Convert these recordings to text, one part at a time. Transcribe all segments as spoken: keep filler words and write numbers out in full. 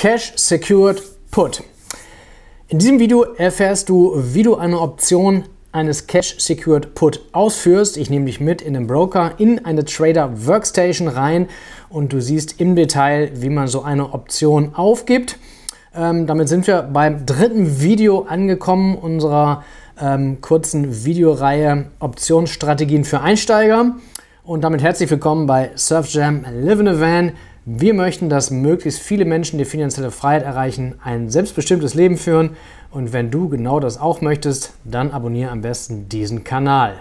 Cash Secured Put. In diesem Video erfährst du, wie du eine Option eines Cash Secured Put ausführst. Ich nehme dich mit in den Broker, in eine Trader Workstation rein und du siehst im Detail, wie man so eine Option aufgibt. Ähm, damit sind wir beim dritten Video angekommen unserer ähm, kurzen Videoreihe Optionsstrategien für Einsteiger. Und damit herzlich willkommen bei Surfjam Live in a Van. Wir möchten, dass möglichst viele Menschen die finanzielle Freiheit erreichen, ein selbstbestimmtes Leben führen. Und wenn du genau das auch möchtest, dann abonniere am besten diesen Kanal.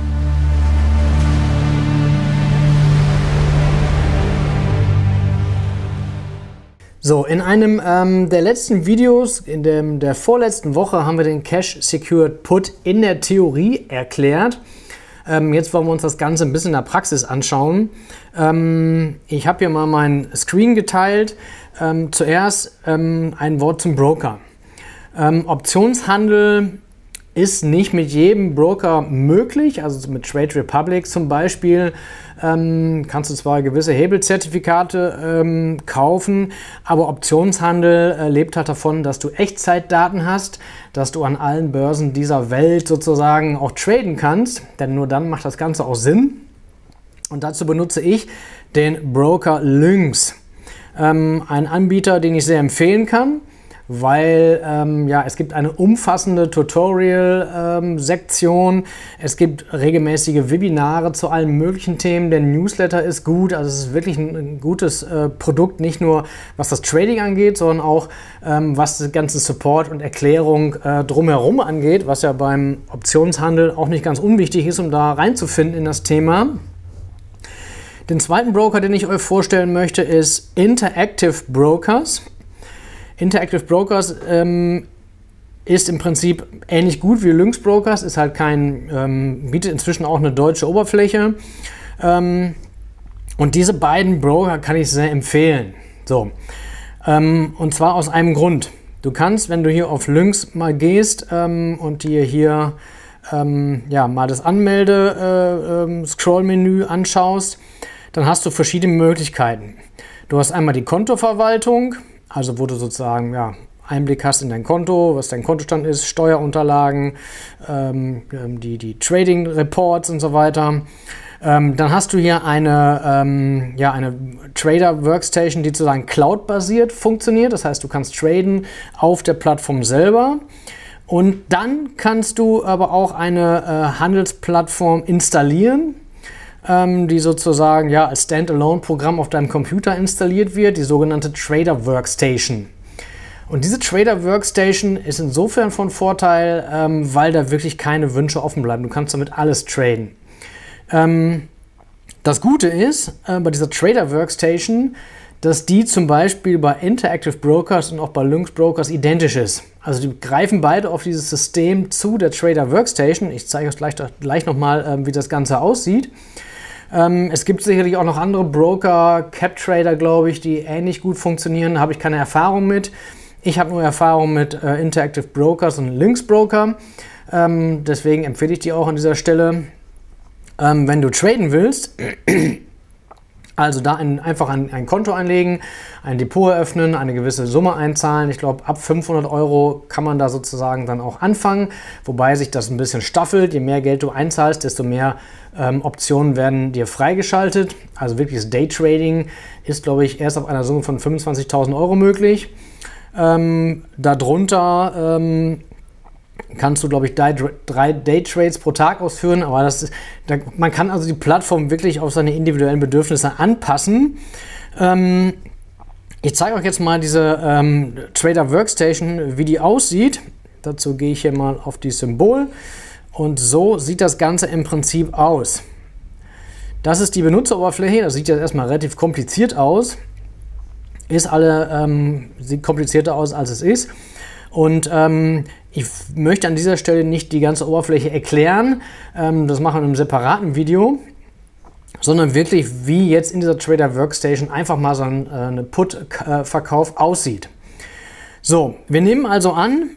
So, in einem ähm, der letzten Videos, in dem, der vorletzten Woche, haben wir den Cash Secured Put in der Theorie erklärt. Ähm, jetzt wollen wir uns das Ganze ein bisschen in der Praxis anschauen. Ähm, ich habe hier mal meinen Screen geteilt. Ähm, zuerst ähm, ein Wort zum Broker. Ähm, Optionshandel ist nicht mit jedem Broker möglich, also mit Trade Republic zum Beispiel ähm, kannst du zwar gewisse Hebelzertifikate ähm, kaufen, aber Optionshandel äh, lebt halt davon, dass du Echtzeitdaten hast, dass du an allen Börsen dieser Welt sozusagen auch traden kannst, denn nur dann macht das Ganze auch Sinn. Und dazu benutze ich den Broker Lynx, ähm, ein Anbieter, den ich sehr empfehlen kann, weil ähm, ja, es gibt eine umfassende Tutorial-Sektion, ähm, es gibt regelmäßige Webinare zu allen möglichen Themen, der Newsletter ist gut, also es ist wirklich ein, ein gutes äh, Produkt, nicht nur was das Trading angeht, sondern auch ähm, was den ganzen Support und Erklärung äh, drumherum angeht, was ja beim Optionshandel auch nicht ganz unwichtig ist, um da reinzufinden in das Thema. Den zweiten Broker, den ich euch vorstellen möchte, ist Interactive Brokers. Interactive Brokers ähm, ist im Prinzip ähnlich gut wie Lynx Brokers, ist halt kein, ähm, bietet inzwischen auch eine deutsche Oberfläche. Ähm, und diese beiden Broker kann ich sehr empfehlen. So, ähm, und zwar aus einem Grund. Du kannst, wenn du hier auf Lynx mal gehst ähm, und dir hier ähm, ja, mal das Anmelde-Scroll-Menü äh, ähm, anschaust, dann hast du verschiedene Möglichkeiten. Du hast einmal die Kontoverwaltung, also wo du sozusagen ja, Einblick hast in dein Konto, was dein Kontostand ist, Steuerunterlagen, ähm, die, die Trading Reports und so weiter. Ähm, dann hast du hier eine, ähm, ja, eine Trader Workstation, die sozusagen Cloud-basiert funktioniert. Das heißt, du kannst traden auf der Plattform selber. Und dann kannst du aber auch eine äh, Handelsplattform installieren, die sozusagen ja, als Standalone-Programm auf deinem Computer installiert wird, die sogenannte Trader Workstation. Und diese Trader Workstation ist insofern von Vorteil, ähm, weil da wirklich keine Wünsche offen bleiben. Du kannst damit alles traden. Ähm, das Gute ist äh, bei dieser Trader Workstation, dass die zum Beispiel bei Interactive Brokers und auch bei Lynx Brokers identisch ist. Also die greifen beide auf dieses System zu der Trader Workstation. Ich zeige euch gleich, gleich nochmal, äh, wie das Ganze aussieht. Ähm, es gibt sicherlich auch noch andere Broker, CapTrader, glaube ich, die ähnlich gut funktionieren. Da habe ich keine Erfahrung mit. Ich habe nur Erfahrung mit äh, Interactive Brokers und Lynx Broker. Ähm, deswegen empfehle ich die auch an dieser Stelle. Ähm, wenn du traden willst, also da ein, einfach ein, ein Konto anlegen, ein Depot eröffnen, eine gewisse Summe einzahlen. Ich glaube, ab fünfhundert Euro kann man da sozusagen dann auch anfangen, wobei sich das ein bisschen staffelt. Je mehr Geld du einzahlst, desto mehr ähm, Optionen werden dir freigeschaltet. Also wirkliches Daytrading ist, glaube ich, erst ab einer Summe von fünfundzwanzigtausend Euro möglich. Ähm, darunter ähm, kannst du, glaube ich, drei Daytrades pro Tag ausführen, aber das ist, da, man kann also die Plattform wirklich auf seine individuellen Bedürfnisse anpassen. Ähm, ich zeige euch jetzt mal diese ähm, Trader Workstation, wie die aussieht. Dazu gehe ich hier mal auf die Symbol und so sieht das Ganze im Prinzip aus. Das ist die Benutzeroberfläche, das sieht jetzt erstmal relativ kompliziert aus, ist alle, ähm, sieht komplizierter aus, als es ist. Und ähm, ich möchte an dieser Stelle nicht die ganze Oberfläche erklären, ähm, das machen wir in einem separaten Video, sondern wirklich, wie jetzt in dieser Trader Workstation einfach mal so ein äh, eine Put-Verkauf aussieht. So, wir nehmen also an,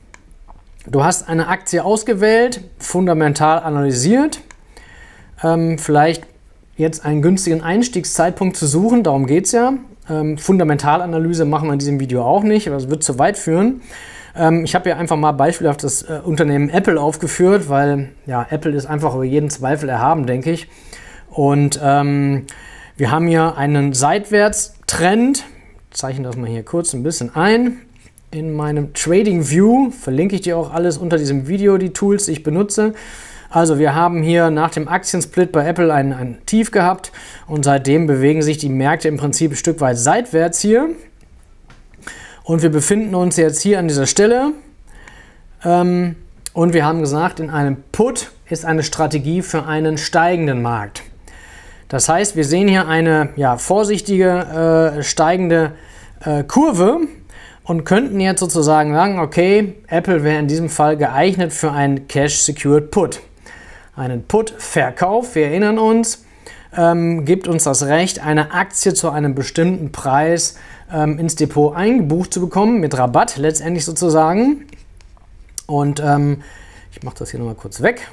du hast eine Aktie ausgewählt, fundamental analysiert, ähm, vielleicht jetzt einen günstigen Einstiegszeitpunkt zu suchen, darum geht es ja. Ähm, Fundamentalanalyse machen wir in diesem Video auch nicht, aber das wird zu weit führen. Ähm, ich habe hier einfach mal beispielhaft das äh, Unternehmen Apple aufgeführt, weil ja, Apple ist einfach über jeden Zweifel erhaben, denke ich. Und ähm, wir haben hier einen Seitwärtstrend. Ich zeichne das mal hier kurz ein bisschen ein. In meinem Trading View verlinke ich dir auch alles unter diesem Video, die Tools, die ich benutze. Also wir haben hier nach dem Aktiensplit bei Apple ein, ein Tief gehabt und seitdem bewegen sich die Märkte im Prinzip ein Stück weit seitwärts hier. Und wir befinden uns jetzt hier an dieser Stelle. Ähm, und wir haben gesagt, in einem Put ist eine Strategie für einen steigenden Markt. Das heißt, wir sehen hier eine ja, vorsichtige äh, steigende äh, Kurve. Und könnten jetzt sozusagen sagen, okay, Apple wäre in diesem Fall geeignet für einen Cash-Secured Put. Einen Put-Verkauf, wir erinnern uns, ähm, gibt uns das Recht, eine Aktie zu einem bestimmten Preis ähm, ins Depot eingebucht zu bekommen, mit Rabatt letztendlich sozusagen. Und ähm, ich mache das hier nochmal kurz weg.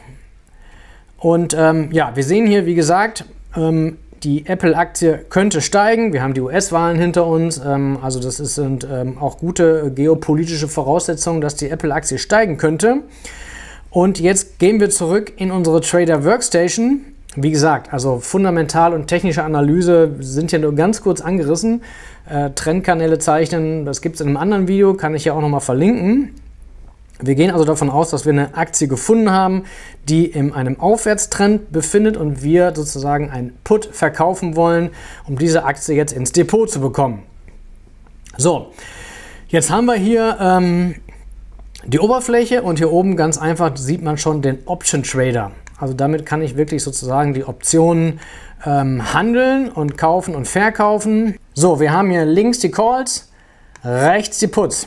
Und ähm, ja, wir sehen hier, wie gesagt, ähm, die Apple-Aktie könnte steigen. Wir haben die U S-Wahlen hinter uns. Ähm, also das ist, sind ähm, auch gute geopolitische Voraussetzungen, dass die Apple-Aktie steigen könnte. Und jetzt gehen wir zurück in unsere Trader Workstation. Wie gesagt, also fundamental und technische Analyse sind hier nur ganz kurz angerissen. Äh, Trendkanäle zeichnen, das gibt es in einem anderen Video, kann ich ja auch nochmal verlinken. Wir gehen also davon aus, dass wir eine Aktie gefunden haben, die in einem Aufwärtstrend befindet und wir sozusagen einen Put verkaufen wollen, um diese Aktie jetzt ins Depot zu bekommen. So, jetzt haben wir hier ähm, die Oberfläche und hier oben ganz einfach sieht man schon den Option Trader. Also damit kann ich wirklich sozusagen die Optionen ähm, handeln und kaufen und verkaufen. So, wir haben hier links die Calls, rechts die Puts.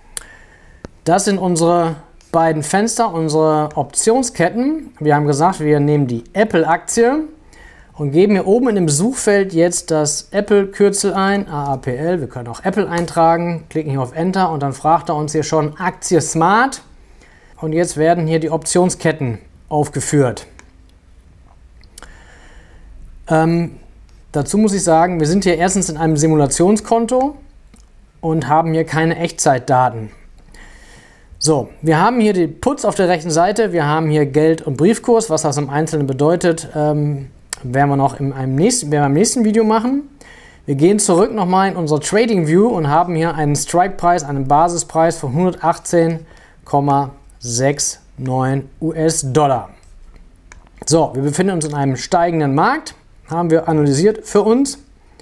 Das sind unsere beiden Fenster, unsere Optionsketten. Wir haben gesagt, wir nehmen die Apple-Aktie und geben hier oben in dem Suchfeld jetzt das Apple-Kürzel ein, A A P L. Wir können auch Apple eintragen, klicken hier auf Enter und dann fragt er uns hier schon Aktie Smart. Und jetzt werden hier die Optionsketten aufgeführt. Ähm, dazu muss ich sagen, wir sind hier erstens in einem Simulationskonto und haben hier keine Echtzeitdaten. So, wir haben hier die Puts auf der rechten Seite, wir haben hier Geld- und Briefkurs, was das im Einzelnen bedeutet, ähm, werden wir noch in einem nächsten, werden wir im nächsten Video machen. Wir gehen zurück nochmal in unser Trading View und haben hier einen Strike-Preis, einen Basispreis von hundertachtzehn Komma neunundsechzig U S-Dollar. So, wir befinden uns in einem steigenden Markt, haben wir analysiert für uns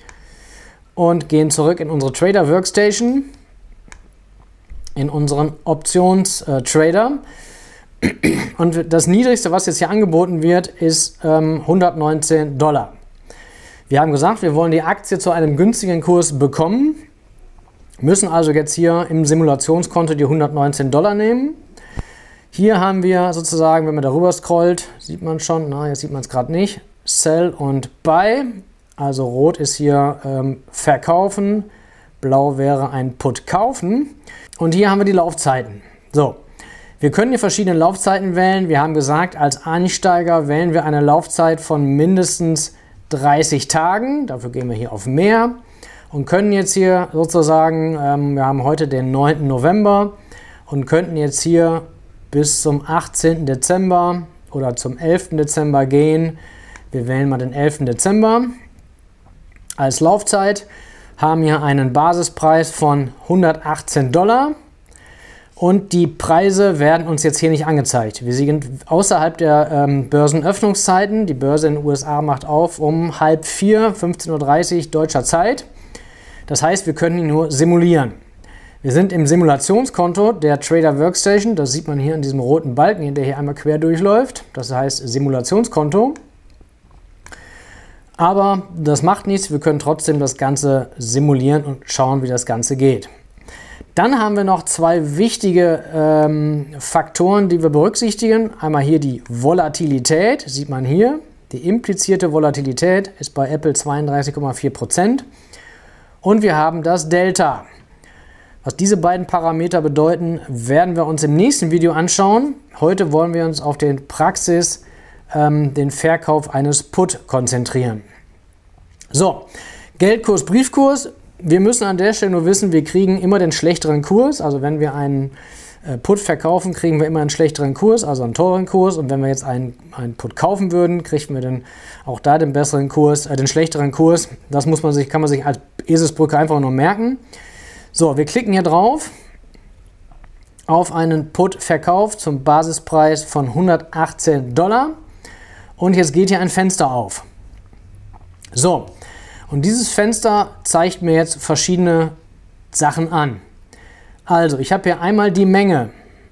und gehen zurück in unsere Trader Workstation, in unseren Options-Trader. Und das niedrigste, was jetzt hier angeboten wird, ist ähm, hundertneunzehn Dollar. Wir haben gesagt, wir wollen die Aktie zu einem günstigen Kurs bekommen, müssen also jetzt hier im Simulationskonto die hundertneunzehn Dollar nehmen. Hier haben wir sozusagen, wenn man darüber scrollt, sieht man schon, na, jetzt sieht man es gerade nicht, Sell und Buy. Also rot ist hier ähm, verkaufen, blau wäre ein Put kaufen. Und hier haben wir die Laufzeiten. So, wir können hier verschiedene Laufzeiten wählen. Wir haben gesagt, als Einsteiger wählen wir eine Laufzeit von mindestens dreißig Tagen. Dafür gehen wir hier auf Mehr und können jetzt hier sozusagen, ähm, wir haben heute den neunten November und könnten jetzt hier bis zum achtzehnten Dezember oder zum elften Dezember gehen. Wir wählen mal den elften Dezember als Laufzeit. Haben hier einen Basispreis von hundertachtzehn Dollar und die Preise werden uns jetzt hier nicht angezeigt. Wir sind außerhalb der ähm, Börsenöffnungszeiten. Die Börse in den U S A macht auf um halb vier, fünfzehn Uhr dreißig deutscher Zeit. Das heißt, wir können ihn nur simulieren. Wir sind im Simulationskonto der Trader Workstation. Das sieht man hier in diesem roten Balken, der hier einmal quer durchläuft. Das heißt Simulationskonto. Aber das macht nichts, wir können trotzdem das Ganze simulieren und schauen, wie das Ganze geht. Dann haben wir noch zwei wichtige ähm, Faktoren, die wir berücksichtigen. Einmal hier die Volatilität, sieht man hier. Die implizierte Volatilität ist bei Apple zweiunddreißig Komma vier Prozent. Und wir haben das Delta. Was diese beiden Parameter bedeuten, werden wir uns im nächsten Video anschauen. Heute wollen wir uns auf den Praxis den Verkauf eines Put konzentrieren. So, Geldkurs, Briefkurs. wir müssen an der Stelle nur wissen, wir kriegen immer den schlechteren Kurs. Also wenn wir einen äh, Put verkaufen, kriegen wir immer einen schlechteren Kurs, also einen teuren Kurs. Und wenn wir jetzt einen, einen Put kaufen würden, kriegen wir dann auch da den besseren Kurs, äh, den schlechteren Kurs. Das muss man sich, kann man sich als Eselsbrücke einfach nur merken. So, wir klicken hier drauf auf einen Put-Verkauf zum Basispreis von hundertachtzehn Dollar. Und jetzt geht hier ein Fenster auf. So, und dieses Fenster zeigt mir jetzt verschiedene Sachen an. Also, ich habe hier einmal die Menge.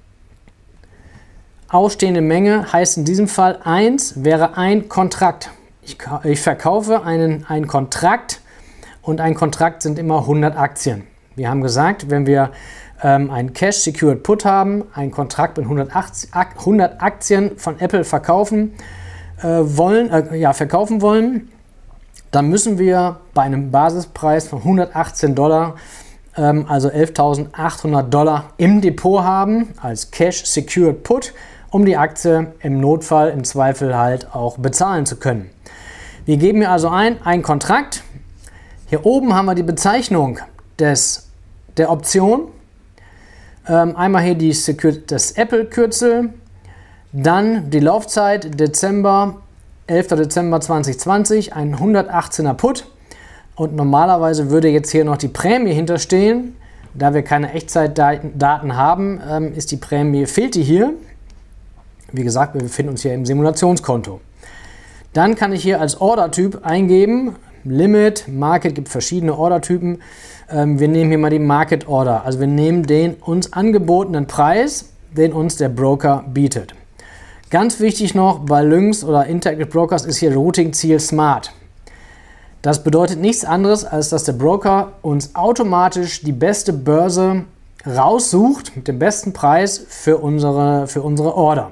Ausstehende Menge heißt in diesem Fall eins wäre ein Kontrakt. Ich, ich verkaufe einen, einen Kontrakt und ein Kontrakt sind immer hundert Aktien. Wir haben gesagt, wenn wir ähm, einen Cash Secured Put haben, einen Kontrakt mit hundert Aktien von Apple verkaufen äh, wollen, äh, ja, verkaufen wollen, dann müssen wir bei einem Basispreis von hundertachtzehn Dollar, ähm, also elftausendachthundert Dollar im Depot haben, als Cash Secured Put, um die Aktie im Notfall, im Zweifel halt auch bezahlen zu können. Wir geben hier also ein, ein Kontrakt. Hier oben haben wir die Bezeichnung des, der Option. Ähm, einmal hier die Secured, das Apple-Kürzel, dann die Laufzeit Dezember, elfter Dezember zweitausendzwanzig, ein hundertachtzehner Put. Und normalerweise würde jetzt hier noch die Prämie hinterstehen. Da wir keine Echtzeitdaten haben, ähm, ist die Prämie, fehlt die hier. Wie gesagt, wir befinden uns hier im Simulationskonto. Dann kann ich hier als Ordertyp eingeben, Limit, Market, gibt verschiedene Ordertypen. Ähm, wir nehmen hier mal die Market Order. Also wir nehmen den uns angebotenen Preis, den uns der Broker bietet. Ganz wichtig noch, bei Lynx oder Interactive Brokers ist hier Routing-Ziel Smart. Das bedeutet nichts anderes, als dass der Broker uns automatisch die beste Börse raussucht mit dem besten Preis für unsere, für unsere Order.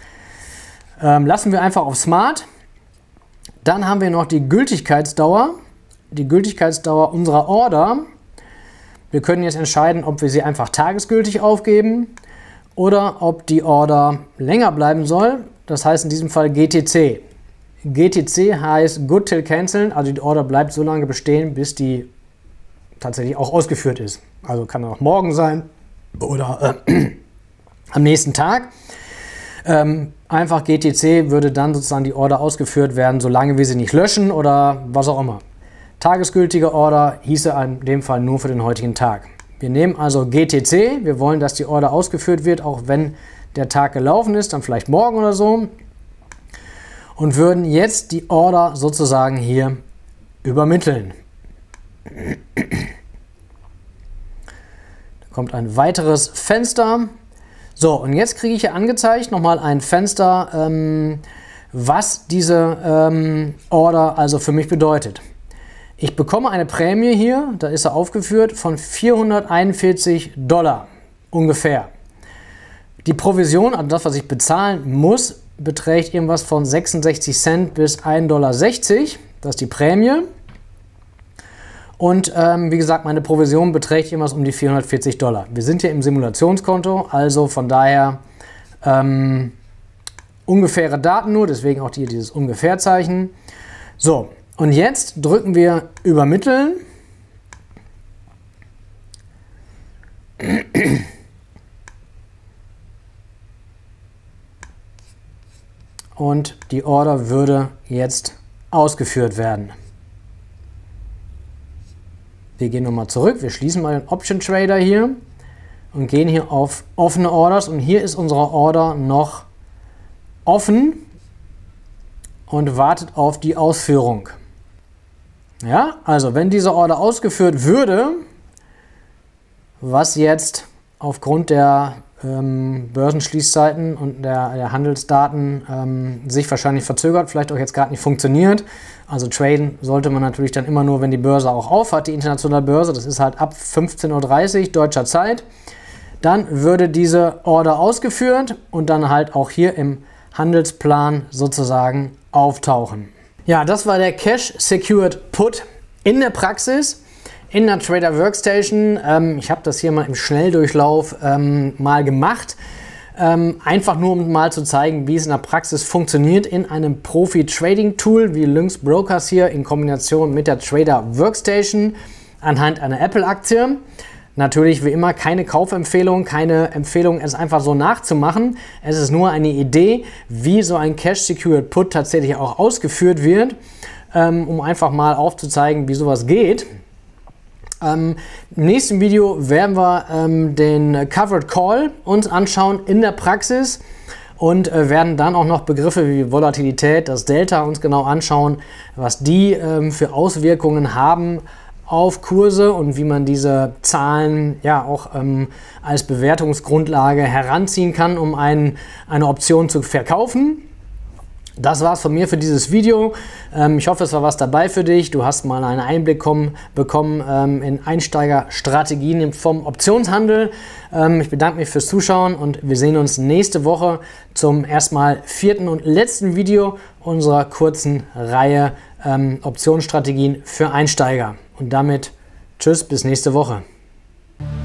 Ähm, lassen wir einfach auf Smart. Dann haben wir noch die Gültigkeitsdauer. Die Gültigkeitsdauer unserer Order. Wir können jetzt entscheiden, ob wir sie einfach tagesgültig aufgeben oder ob die Order länger bleiben soll. Das heißt in diesem Fall G T C. G T C heißt Good Till Canceln, also die Order bleibt so lange bestehen, bis die tatsächlich auch ausgeführt ist. Also kann auch morgen sein oder äh, am nächsten Tag. Ähm, einfach G T C würde dann sozusagen die Order ausgeführt werden, solange wir sie nicht löschen oder was auch immer. Tagesgültige Order hieße in dem Fall nur für den heutigen Tag. Wir nehmen also G T C, wir wollen, dass die Order ausgeführt wird, auch wenn der Tag gelaufen ist, dann vielleicht morgen oder so. Und würden jetzt die Order sozusagen hier übermitteln. Da kommt ein weiteres Fenster. So, und jetzt kriege ich hier angezeigt nochmal ein Fenster, ähm, was diese ähm, Order also für mich bedeutet. Ich bekomme eine Prämie hier, da ist er aufgeführt, von vierhunderteinundvierzig Dollar ungefähr. Die Provision, also das, was ich bezahlen muss, beträgt irgendwas von sechsundsechzig Cent bis ein Dollar sechzig. Das ist die Prämie. Und ähm, wie gesagt, meine Provision beträgt irgendwas um die vierhundertvierzig Dollar. Wir sind hier im Simulationskonto, also von daher ähm, ungefähre Daten nur, deswegen auch hier dieses Ungefährzeichen. So, und jetzt drücken wir Übermitteln. Und die Order würde jetzt ausgeführt werden. Wir gehen nochmal zurück, wir schließen mal den Option Trader hier und gehen hier auf offene Orders und hier ist unsere Order noch offen und wartet auf die Ausführung. Ja, also wenn diese Order ausgeführt würde, was jetzt aufgrund der ähm, Börsenschließzeiten und der, der Handelsdaten ähm, sich wahrscheinlich verzögert, vielleicht auch jetzt gerade nicht funktioniert. Also traden sollte man natürlich dann immer nur, wenn die Börse auch auf hat, die internationale Börse, das ist halt ab fünfzehn Uhr dreißig deutscher Zeit. Dann würde diese Order ausgeführt und dann halt auch hier im Handelsplan sozusagen auftauchen. Ja, das war der Cash Secured Put in der Praxis, in der Trader Workstation. Ähm, ich habe das hier mal im Schnelldurchlauf ähm, mal gemacht. Ähm, einfach nur, um mal zu zeigen, wie es in der Praxis funktioniert in einem Profi-Trading-Tool wie Lynx Brokers hier in Kombination mit der Trader Workstation. anhand einer Apple-Aktie. Natürlich wie immer keine Kaufempfehlung, keine Empfehlung, es einfach so nachzumachen. Es ist nur eine Idee, wie so ein Cash-Secured Put tatsächlich auch ausgeführt wird, ähm, um einfach mal aufzuzeigen, wie sowas geht. Ähm, Im nächsten Video werden wir ähm, den Covered Call uns anschauen in der Praxis und äh, werden dann auch noch Begriffe wie Volatilität, das Delta uns genau anschauen, was die ähm, für Auswirkungen haben auf Kurse und wie man diese Zahlen ja auch ähm, als Bewertungsgrundlage heranziehen kann, um ein, eine Option zu verkaufen. Das war's von mir für dieses Video. Ähm, ich hoffe, es war was dabei für dich. Du hast mal einen Einblick kommen, bekommen ähm, in Einsteigerstrategien vom Optionshandel. Ähm, ich bedanke mich fürs Zuschauen und wir sehen uns nächste Woche zum erstmal vierten und letzten Video unserer kurzen Reihe ähm, Optionsstrategien für Einsteiger. Und damit tschüss, bis nächste Woche.